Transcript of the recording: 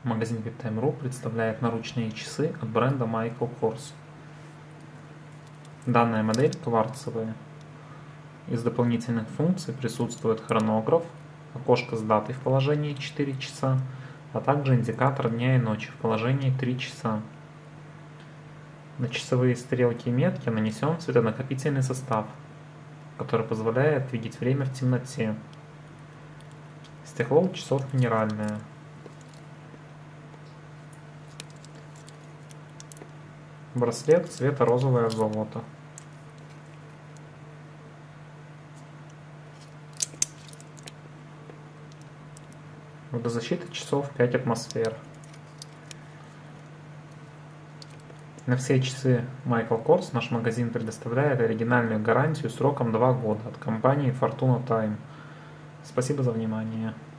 Магазин VIPTime.ru представляет наручные часы от бренда Michael Kors. Данная модель кварцевая. Из дополнительных функций присутствует хронограф, окошко с датой в положении 4 часа, а также индикатор дня и ночи в положении 3 часа. На часовые стрелки и метки нанесен светонакопительный состав, который позволяет видеть время в темноте. Стекло у часов минеральное. Браслет цвета розовое золото. Водозащита часов 5 атмосфер. На все часы Michael Kors наш магазин предоставляет оригинальную гарантию сроком 2 года от компании Fortuna Time. Спасибо за внимание.